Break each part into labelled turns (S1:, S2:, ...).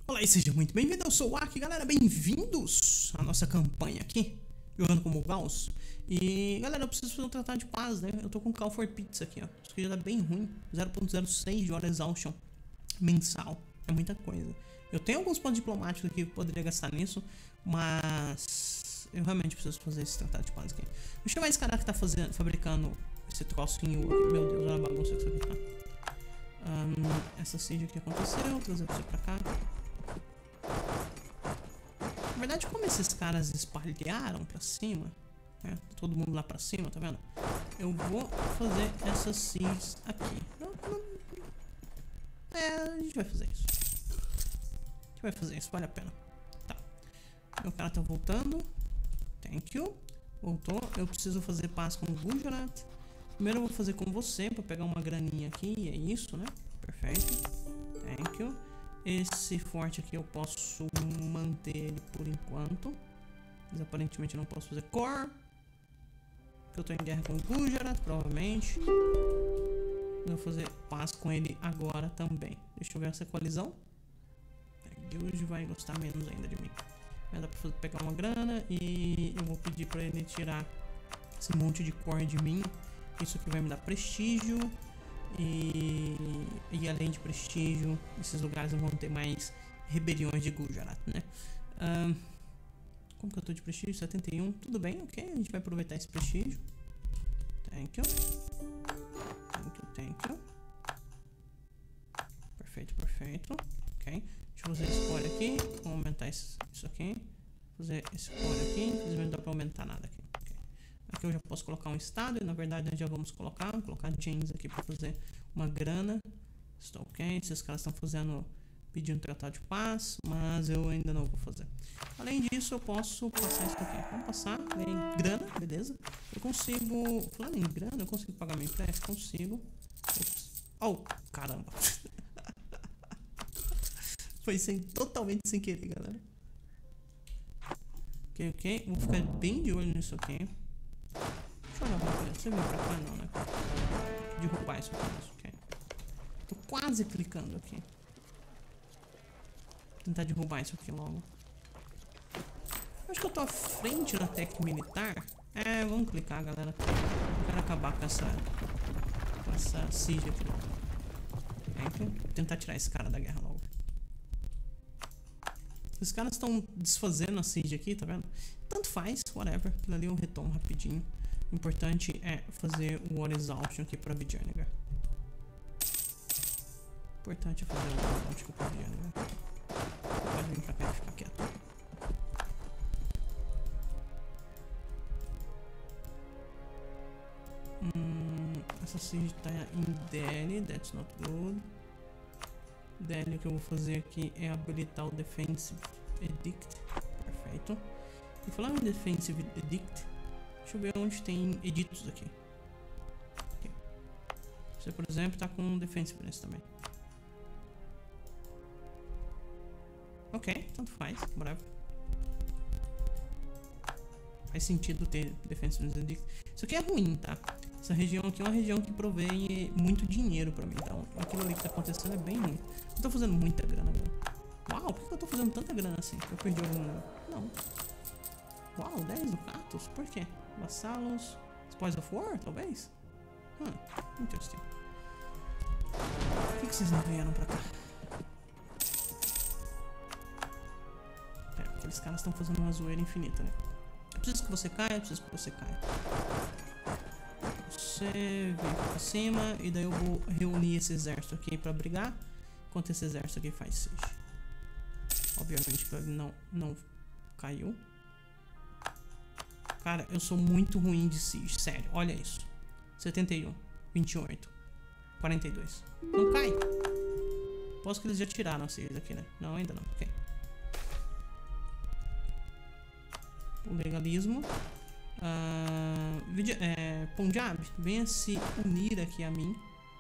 S1: Olá e seja muito bem-vindo, eu sou o Aki, galera, bem-vindos à nossa campanha aqui, jogando como Gauss. E galera, eu preciso fazer um tratado de paz, né? Eu tô com Call for Pizza aqui, ó. Isso aqui já tá bem ruim, 0.06 de hora exhaustion mensal, é muita coisa. Eu tenho alguns pontos diplomáticos aqui que eu poderia gastar nisso, mas eu realmente preciso fazer esse tratado de paz aqui. Deixa eu chamar esse cara que tá fabricando esse trocinho aqui. Meu Deus, olha a bagunça que isso aqui tá. Essa siege aqui aconteceu, trazer você pra cá. Na verdade, como esses caras espalharam pra cima, né? Todo mundo lá pra cima, tá vendo? Eu vou fazer essas sieges aqui. A gente vai fazer isso. Vale a pena. Tá. Meu cara tá voltando. Thank you. Voltou. Eu preciso fazer paz com o Gujarat. Primeiro eu vou fazer com você pra pegar uma graninha aqui. E é isso, né? Perfeito. Thank you. Esse forte aqui eu posso manter ele por enquanto. Mas aparentemente não posso fazer core. Porque eu tô em guerra com o Gujarat, provavelmente. Eu vou fazer paz com ele agora também. Deixa eu ver essa coalizão. Hoje vai gostar menos ainda de mim. Mas dá pra pegar uma grana e eu vou pedir pra ele tirar esse monte de core de mim. Isso aqui vai me dar prestígio. E além de prestígio, esses lugares não vão ter mais rebeliões de Gujarat, né? Como que eu tô de prestígio? 71. Tudo bem, ok. A gente vai aproveitar esse prestígio. Thank you. Thank you. Perfeito. Ok. Deixa eu fazer esse core aqui. Vou aumentar isso aqui. Fazer esse core aqui. Infelizmente não dá pra aumentar nada aqui. Okay. Aqui eu já posso colocar um estado. E na verdade nós já vamos colocar James aqui pra fazer uma grana. Estou ok. Esses caras estão pedindo tratado de paz. Mas eu ainda não vou fazer. Além disso eu posso passar isso aqui. Vamos passar. Ganhei grana, beleza. Eu consigo. Falando em grana, eu consigo pagar meu empréstimo? Consigo. Ops. Oh, caramba. Foi totalmente sem querer, galera. Ok. Vou ficar bem de olho nisso aqui. Deixa eu olhar uma coisa. Você veio pra cá? Não, né? Derrubar isso aqui. Ok. Tô quase clicando aqui. Vou tentar derrubar isso aqui logo. Acho que eu tô à frente na técnica militar. Vamos clicar, galera. Eu quero acabar com essa siege aqui logo. Vou tentar tirar esse cara da guerra logo. Os caras estão desfazendo a siege aqui, tá vendo? Tanto faz, whatever. Aquilo ali eu retomo rapidinho. O importante é fazer o War Exhaustion aqui pra Vijayanagar. O importante é fazer o War Exhaustion aqui pra Vijayanagar. Pode vir pra cá e ficar quieto. Essa siege tá em Delhi, that's not good. Delhi, o que eu vou fazer aqui é habilitar o Defensive Edict. Perfeito. E falando em Defensive Edict, deixa eu ver onde tem editos aqui. Okay. Você, por exemplo, tá com Defensiveness também. Ok, tanto faz, bravo. Faz sentido ter Defensiveness Edict. Isso aqui é ruim, tá? Essa região aqui é uma região que provém muito dinheiro pra mim, então aquilo ali que tá acontecendo é bem ruim. Eu tô fazendo muita grana agora. Uau, por que eu tô fazendo tanta grana assim? Eu perdi algum... Não. Uau, 10 ducatos? Por quê? Vassalos... Spoils of War, talvez? Interesting. Por que vocês não vieram pra cá? Aqueles caras estão fazendo uma zoeira infinita, né? Eu preciso que você caia, Você vem pra cima e daí eu vou reunir esse exército aqui pra brigar. Enquanto esse exército aqui faz siege. Obviamente que ele não caiu. Cara, eu sou muito ruim de siege, sério, olha isso. 71, 28, 42. Não cai. Posso que eles já tiraram a siege aqui, né? Não, ainda não, ok. O legalismo. Punjab, venha se unir aqui a mim.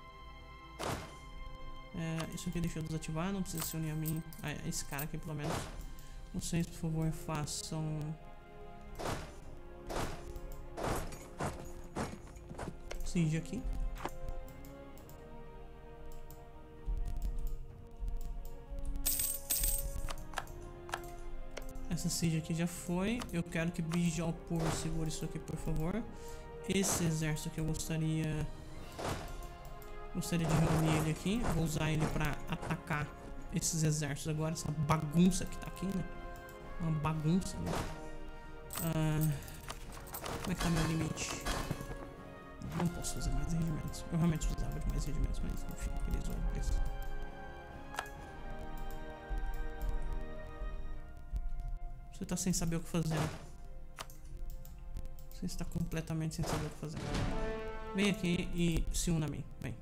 S1: Isso aqui deixa eu desativar, não precisa se unir a mim. Esse cara aqui pelo menos. Vocês, por favor, façam siege aqui. Essa siege aqui já foi. Eu quero que Bijapur segure isso aqui, por favor. Esse exército aqui eu gostaria de reunir ele aqui. Vou usar ele pra atacar esses exércitos agora. Essa bagunça que tá aqui, né? Uma bagunça, né? Como é que tá meu limite? Não posso fazer mais regimentos. Eu realmente precisava de mais regimentos, mas enfim, eles vão pra isso. Você tá sem saber o que fazer. Você está completamente sem saber o que fazer. Vem aqui e se una a mim. Vem.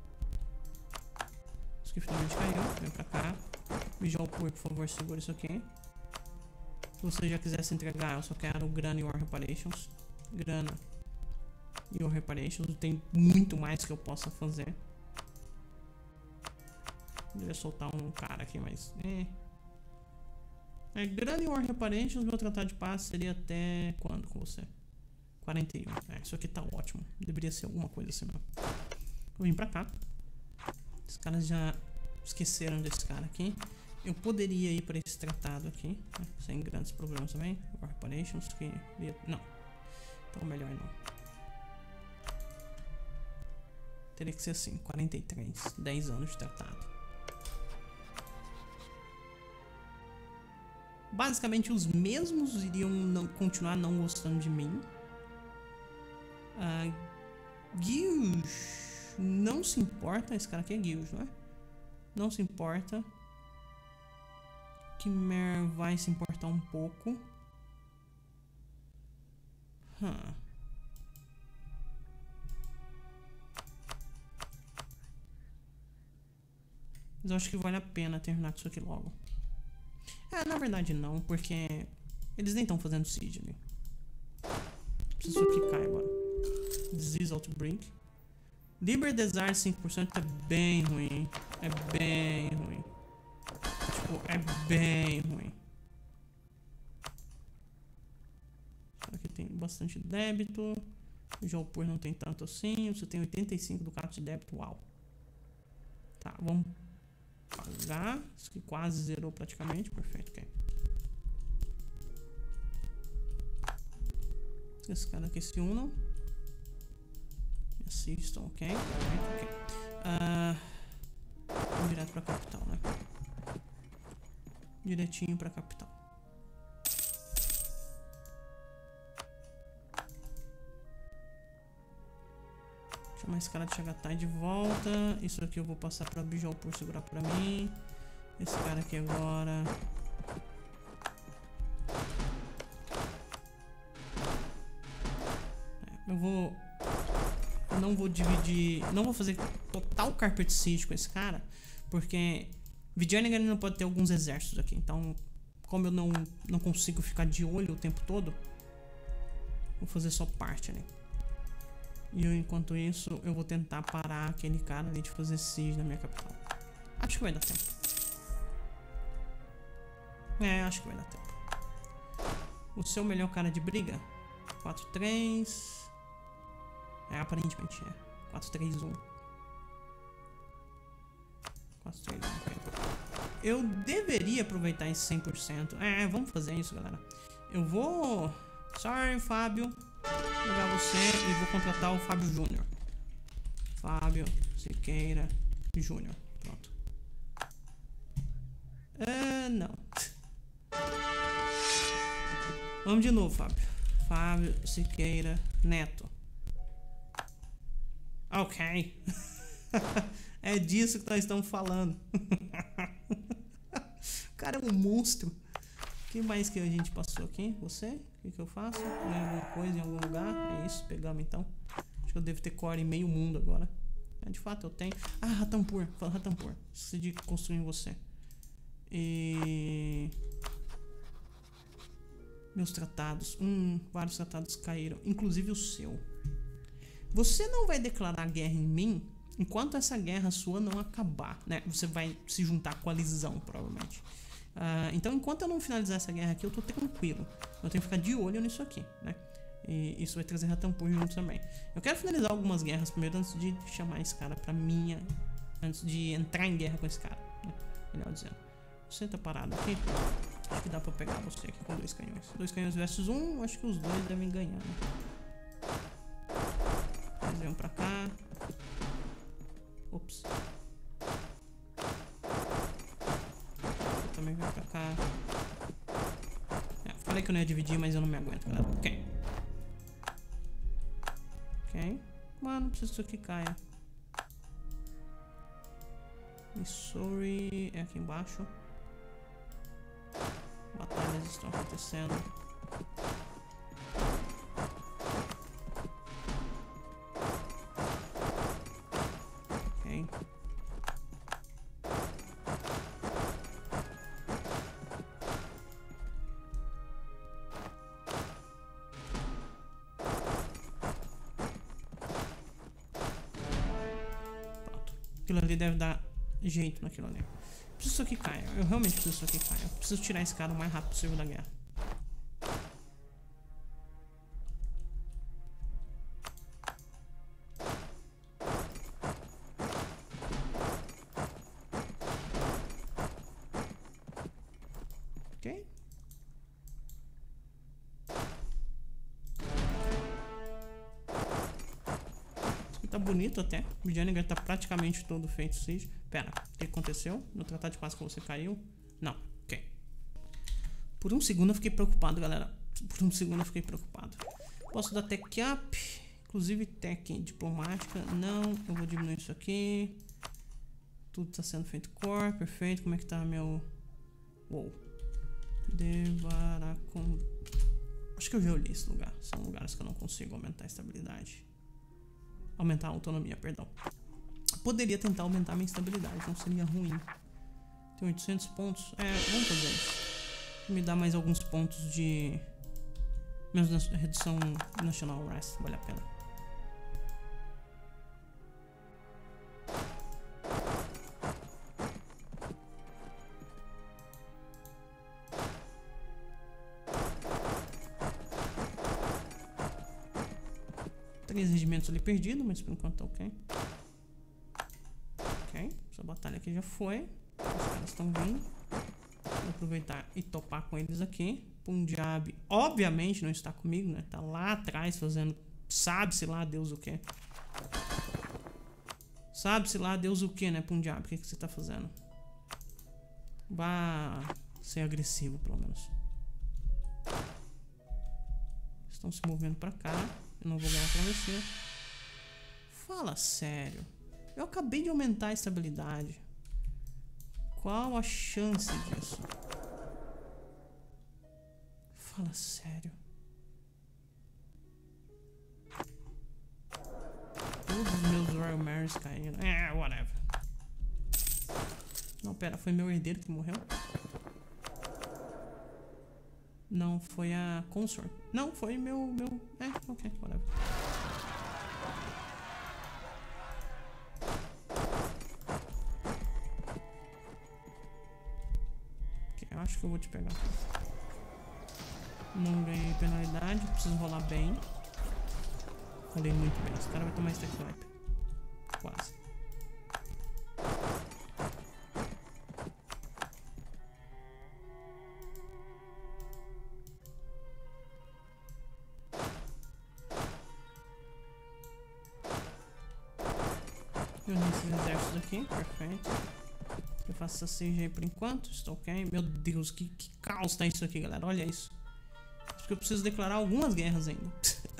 S1: Isso aqui finalmente caiu. Vem pra cá. Bijapur, por favor, segura isso aqui. Se você já quiser se entregar, eu só quero grana e War Reparations. Grana e War Reparations. Tem muito mais que eu possa fazer. Deveria soltar um cara aqui, mas... grana e War Reparations, meu tratado de paz seria até quando com você? 41. Isso aqui tá ótimo. Deveria ser alguma coisa assim mesmo. Vou vir pra cá. Os caras já esqueceram desse cara aqui. Eu poderia ir para esse tratado aqui, né? Sem grandes problemas também. War Reparations que... Não. Então melhor não. Teria que ser assim, 43. 10 anos de tratado. Basicamente os mesmos iriam continuar não gostando de mim. Guild não se importa. Esse cara aqui é Guild, não é? Não se importa. Khmer vai se importar um pouco. Mas eu acho que vale a pena terminar com isso aqui logo. Na verdade não, porque eles nem estão fazendo siege ali. Preciso que caia agora. Disease Outbreak. Liber Desire 5% é bem ruim. É bem ruim. Tipo, é bem ruim. Aqui tem bastante débito. O Jalpur não tem tanto assim. Você tem 85 do carro de débito. Uau. Tá, vamos pagar. Isso aqui quase zerou praticamente. Perfeito, ok. Esses caras aqui se unam. Assistam, ok. Perfeito, ok. Vamos direto pra capital, né? Direitinho pra capital. Chamar esse cara de Chagatai de volta. Isso aqui eu vou passar pra Bijapur segurar pra mim. Esse cara aqui agora. Eu não vou dividir. Não vou fazer total carpet siege com esse cara. Porque Vijayanagara não pode ter alguns exércitos aqui. Então, como eu não consigo ficar de olho o tempo todo, vou fazer só parte ali. E enquanto isso, eu vou tentar parar aquele cara ali de fazer siege na minha capital. Acho que vai dar tempo. Acho que vai dar tempo. O seu melhor cara de briga? 4-3. Aparentemente é. 4-3-1. 4-3-1. Eu deveria aproveitar esse 100%. Vamos fazer isso, galera. Eu vou... Sorry, Fábio. Vou jogar você e vou contratar o Fábio Júnior. Fábio Siqueira Júnior. Pronto. Não. Vamos de novo, Fábio. Fábio Siqueira Neto. Ok. É disso que nós estamos falando. O cara é um monstro. O que mais que a gente passou aqui? Você? O que eu faço? Ganhei alguma coisa em algum lugar? É isso, pegamos então. Acho que eu devo ter core em meio mundo agora. De fato eu tenho. Ratampur. Fala Ratampur. Esqueci de construir em você. E... meus tratados. Vários tratados caíram. Inclusive o seu. Você não vai declarar guerra em mim enquanto essa guerra sua não acabar, né? Você vai se juntar à coalizão, provavelmente. Então, enquanto eu não finalizar essa guerra aqui, eu tô tranquilo. Eu tenho que ficar de olho nisso aqui, né? E isso vai trazer Ratampur junto também. Eu quero finalizar algumas guerras primeiro antes de chamar esse cara pra minha... Antes de entrar em guerra com esse cara, né? Melhor dizendo. Você tá parado aqui? Acho que dá pra pegar você aqui com 2 canhões. 2 canhões versus 1, acho que os dois devem ganhar, né? Eles vêm pra cá. Ops. Eu também venho pra cá. Falei que eu não ia dividir, mas eu não me aguento, galera. Ok. Ok. Mano, preciso que isso aqui caia. Missouri é aqui embaixo. Batalhas estão acontecendo. Ok. Pronto. Aquilo ali deve dar jeito naquilo ali. Preciso que isso aqui caia. Eu realmente preciso que isso aqui caia. Eu preciso tirar esse cara o mais rápido possível da guerra. Ok. Isso aqui tá bonito até. O Janiger tá praticamente todo feito siege. Pera, o que aconteceu? No Tratado de Paz que você caiu? Não, ok. Por um segundo eu fiquei preocupado, galera. Por um segundo eu fiquei preocupado. Posso dar tech up. Inclusive tech diplomática. Não, eu vou diminuir isso aqui. Tudo tá sendo feito core, perfeito. Como é que tá meu... Uou. Devaracon... Acho que eu já olhei esse lugar. São lugares que eu não consigo aumentar a estabilidade. Aumentar a autonomia, perdão. Poderia tentar aumentar minha estabilidade, não seria ruim. Tem 800 pontos. Vamos fazer isso. Me dá mais alguns pontos de... Menos redução nacional rest, vale a pena. Três regimentos ali perdidos, mas por enquanto tá ok. Ok, essa batalha aqui já foi. Os caras estão vindo. Vou aproveitar e topar com eles aqui. Punjab, obviamente, não está comigo, né? Tá lá atrás fazendo... Sabe-se lá Deus o que. Sabe-se lá Deus o que, né, Punjab? O que você tá fazendo? Vá ser agressivo, pelo menos. Estão se movendo pra cá. Eu não vou ganhar pra você. Fala sério. Eu acabei de aumentar a estabilidade. Qual a chance disso? Fala sério. Todos os meus Royal Marys caíram. Whatever. Não, pera, foi meu herdeiro que morreu? Não, foi a consort. Não, foi meu... ok, whatever. Ok, eu acho que eu vou te pegar. Não ganhei penalidade, preciso rolar bem. Rolei muito bem, esse cara vai tomar stack wipe. Quase. Eu unisco esses exércitos aqui, perfeito. Eu faço essa siege aí por enquanto, estou ok. Meu Deus, que caos tá isso aqui, galera, olha isso. Acho que eu preciso declarar algumas guerras ainda.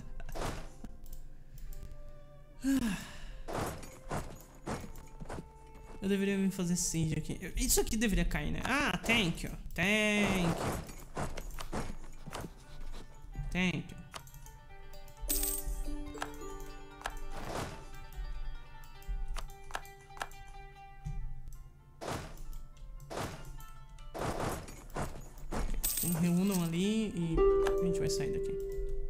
S1: Eu deveria vir fazer siege aqui. Isso aqui deveria cair, né? Ah, thank you. Thank you. Thank you. Então, reúnam ali e a gente vai sair daqui.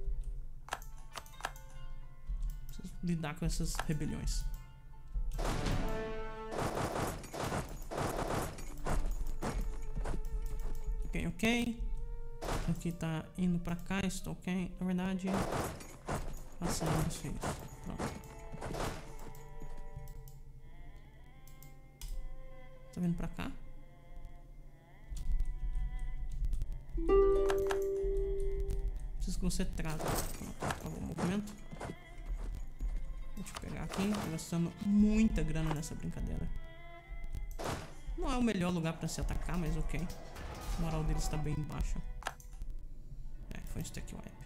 S1: Preciso lidar com essas rebeliões. Ok. Aqui tá indo pra cá, estou ok. Na verdade, passa isso. Pronto. Tá vindo pra cá? que você trata. Acabou o movimento. Deixa eu pegar aqui. Tô gastando muita grana nessa brincadeira. Não é o melhor lugar pra se atacar, mas ok. A moral deles tá bem baixa. Foi um stack wipe.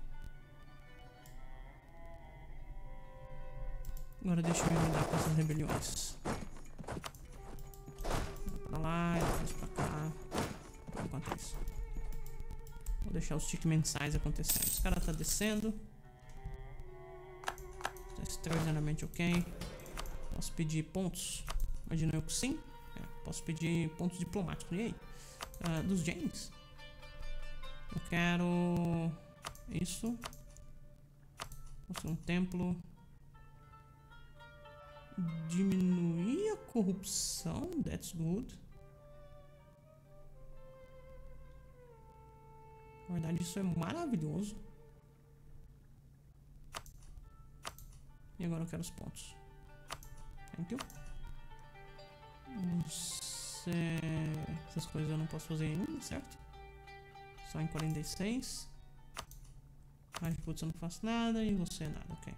S1: Agora deixa eu me lidar com essas rebeliões. Pra lá, depois pra cá. Por enquanto isso. Vou deixar os tickets mensais acontecendo. Esse cara tá descendo. Tá extraordinariamente ok. Posso pedir pontos? Imagino eu que sim. Posso pedir pontos diplomáticos. E aí? Dos James. Eu quero isso. Construir um templo. Diminuir a corrupção. That's good. Na verdade, isso é maravilhoso. E agora eu quero os pontos. Thank you. Essas coisas eu não posso fazer ainda, certo? Só em 46. Mas putz, eu não faço nada e você nada, ok.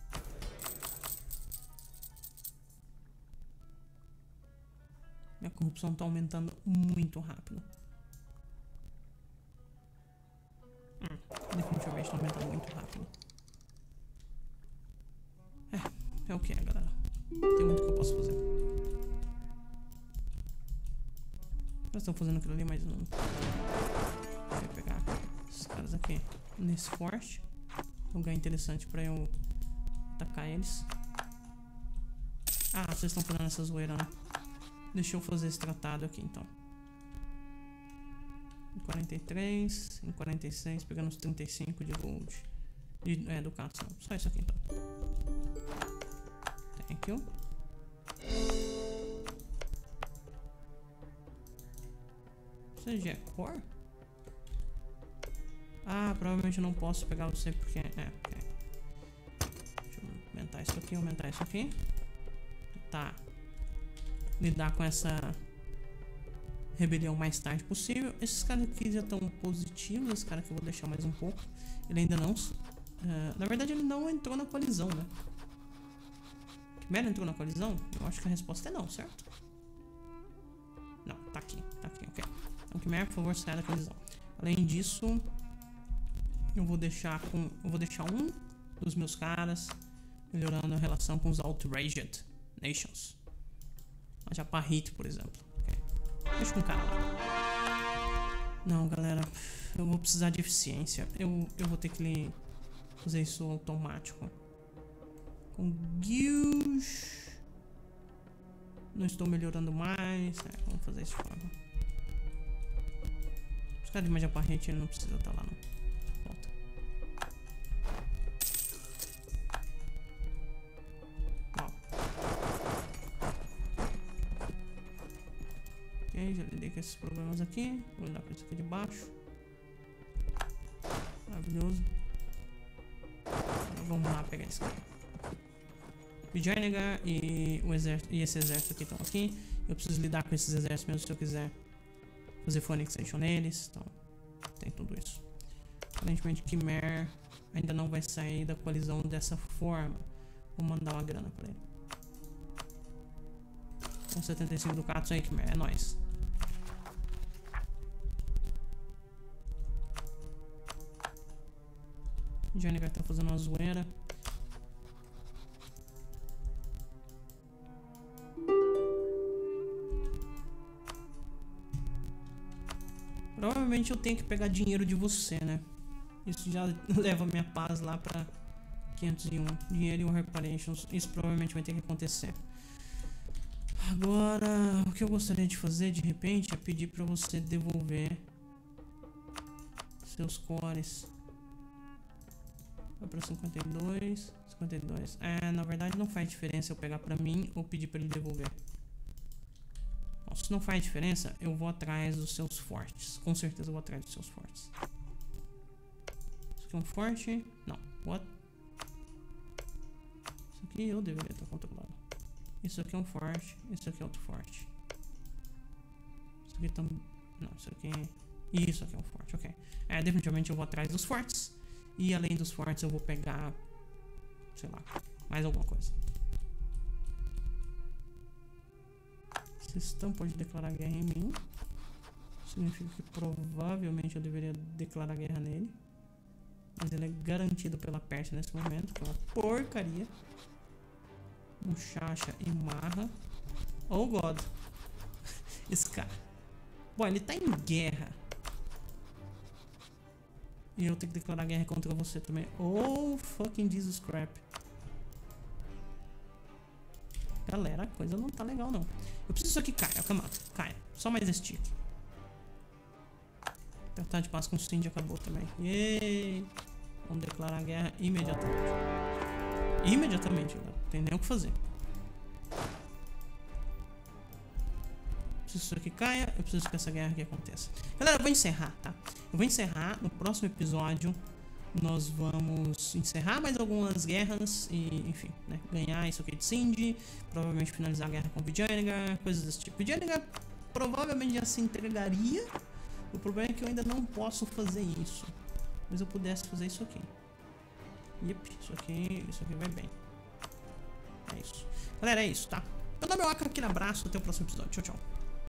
S1: Minha corrupção tá aumentando muito rápido. Definitivamente tá aumentando muito rápido. É o que é, galera. Tem muito que eu posso fazer. Eles estão fazendo aquilo ali, mas não. Vou pegar esses caras aqui nesse forte. Lugar interessante pra eu atacar eles. Vocês estão fazendo essa zoeira, né? Deixa eu fazer esse tratado aqui então. Em 43, em 46, pegando os 35 de gold. De educação. Só isso aqui então. Thank you. Você já é core? Provavelmente eu não posso pegar você porque... ok. Deixa eu aumentar isso aqui, aumentar isso aqui. Tá. Lidar com essa rebelião o mais tarde possível. Esses caras aqui já estão positivos. Esse cara aqui eu vou deixar mais um pouco. Ele ainda não... na verdade ele não entrou na colisão, né? Quimera entrou na colisão? Eu acho que a resposta é não, certo? Não, tá aqui, ok. Então Quimera, por favor, saia da colisão. Além disso, eu vou deixar um dos meus caras melhorando a relação com os Outraged Nations. A Japarrito, por exemplo. Okay. Deixa com o cara lá. Não, galera. Eu vou precisar de eficiência. Eu vou ter que fazer isso automático. Com Guild. Não estou melhorando mais. Vamos fazer isso de forma. Os caras de uma Japarrito, ele não precisa estar lá, não. Volta. Já lidei com esses problemas aqui. Vou lidar com isso aqui de baixo. Maravilhoso. Agora vamos lá pegar esse cara. Vijayanagar e esse exército aqui estão aqui. Eu preciso lidar com esses exércitos mesmo se eu quiser fazer full annexation neles. Então, tem tudo isso. Aparentemente, Khmer ainda não vai sair da coalizão dessa forma. Vou mandar uma grana pra ele. Com 75 ducatos aí, Khmer. É nóis. Johnny vai estar fazendo uma zoeira. Provavelmente eu tenho que pegar dinheiro de você, né? Isso já leva minha paz lá pra 501. Dinheiro e o reparations. Isso provavelmente vai ter que acontecer. Agora, o que eu gostaria de fazer de repente é pedir pra você devolver seus cores. Vai pra 52, 52. Na verdade não faz diferença eu pegar pra mim ou pedir pra ele devolver. Bom, se não faz diferença, eu vou atrás dos seus fortes. Com certeza eu vou atrás dos seus fortes. Isso aqui é um forte? Não. What? Isso aqui eu deveria estar controlando. Isso aqui é um forte. Isso aqui é outro forte. Isso aqui também... Não, isso aqui... Isso aqui é um forte, ok. Definitivamente eu vou atrás dos fortes. E além dos fortes eu vou pegar, sei lá, mais alguma coisa. Sistão pode declarar guerra em mim. Significa que provavelmente eu deveria declarar guerra nele. Mas ele é garantido pela Pérsia nesse momento, que é uma porcaria. Muchacha e Marra. Oh God. Esse cara. Bom, ele tá em guerra. E eu tenho que declarar guerra contra você também. Oh fucking Jesus crap. Galera, a coisa não tá legal não. Eu preciso isso aqui caia, Kamato. Caia. Só mais este aqui. Tratado de paz com o Cindy acabou também. Yay! Vamos declarar guerra imediatamente. Imediatamente, galera. Não tem nem o que fazer. Preciso que isso aqui caia. Eu preciso que essa guerra aqui aconteça. Galera, eu vou encerrar, tá? Eu vou encerrar. No próximo episódio nós vamos encerrar mais algumas guerras e, enfim, né? Ganhar isso aqui de Cindy. Provavelmente finalizar a guerra com Vijayanagara. Coisas desse tipo. Vijayanagara provavelmente já se entregaria. O problema é que eu ainda não posso fazer isso. Mas eu pudesse fazer isso aqui. Yep, isso aqui vai bem. É isso. Galera, é isso, tá? Meu nome é Waka, aquele abraço, até o próximo episódio. Tchau, tchau.